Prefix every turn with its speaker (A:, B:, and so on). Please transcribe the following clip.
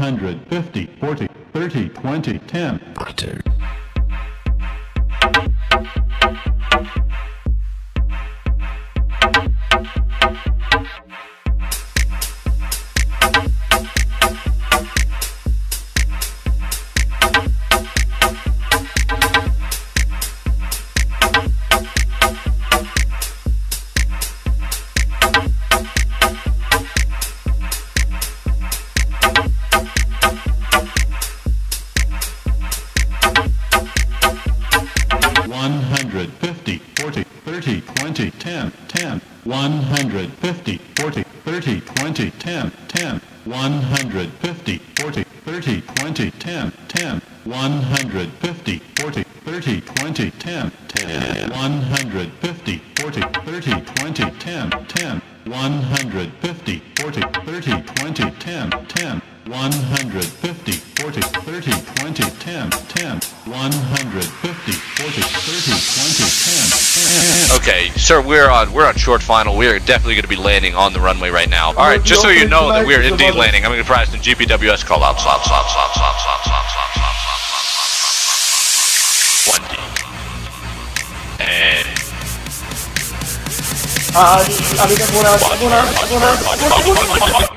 A: 150, 40, 30, 20, 10.
B: Butter.
A: One hundred fifty, 40, 30, 20, 10, 10. 150, 40, 30, 20, 10, 10. 150, 40, 30, 20, 10, 10. 150, 40, 30, 20, 10, 10. 150, 40, 30, 20, 10, 10. 150, 40, 30, 20, 10, 10. 150, 40, 30, 20, 10, 10. 150, 40, 30, 20, 10, 10.
C: Okay, sir, we're on short final. We are definitely going to be landing on the runway right now. All right, just so you know that we are indeed landing. I'm going to provide some GPWS call outs. 1D. And
D: Muna.